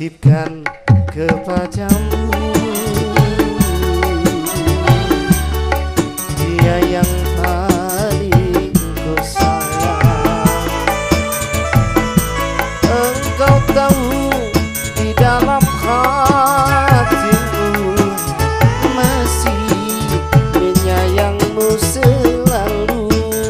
titipkan kepadamu. Dia yang paling ku sayang. Engkau tahu di dalam hatimu masih menyayangmu selalu.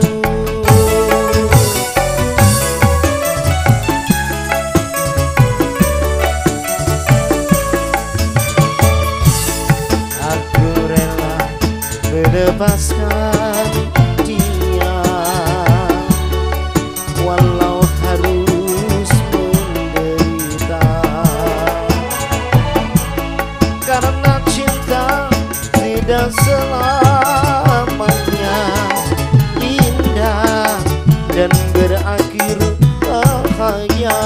Aku rela melepaskan dia walau harus menderita, karena cinta tidak selamanya indah dan berakhir bahagia.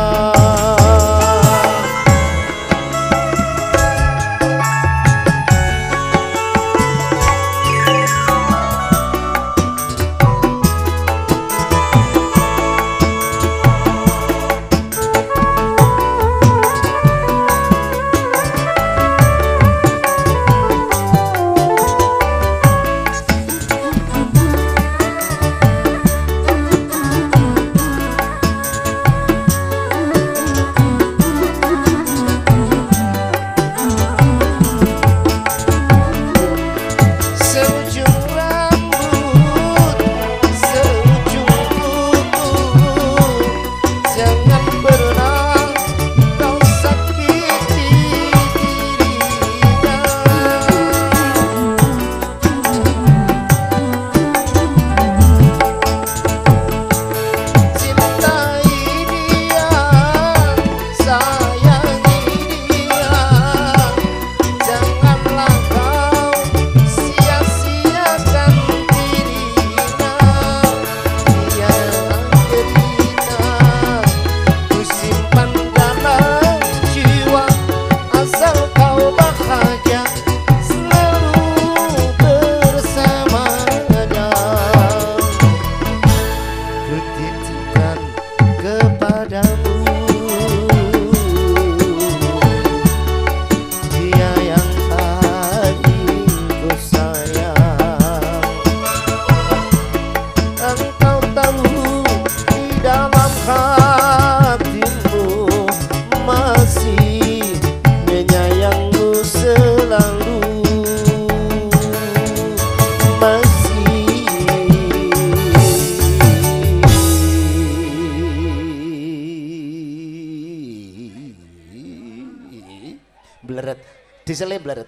Bleret, disele bleret.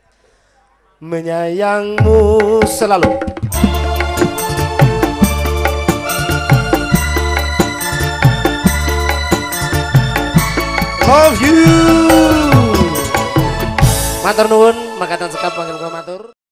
Menyayangmu selalu. Love you. Matur nuwun, makatan sekap panggil kula matur.